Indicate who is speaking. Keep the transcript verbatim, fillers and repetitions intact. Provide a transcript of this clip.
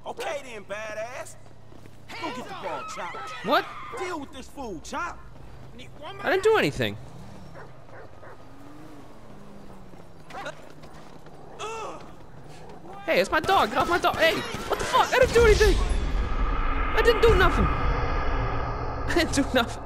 Speaker 1: Okay then, badass. Go get the ball, Chop.
Speaker 2: What?
Speaker 1: Deal with this fool, Chop.
Speaker 2: I didn't do anything. Hey, it's my dog. Get off my dog. Hey, what the fuck? I didn't do anything. I didn't do nothing. I didn't do nothing.